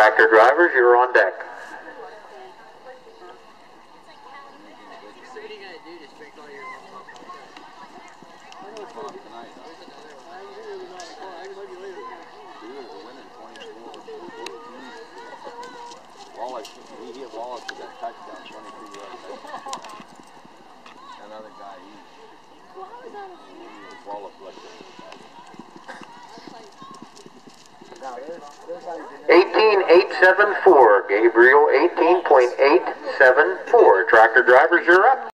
Tractor drivers, you're on deck. He hit Wallace with that touchdown, 23 yards. Another guy, Wallace left it. 18.874, Gabriel 18.874. Tractor drivers, you're up.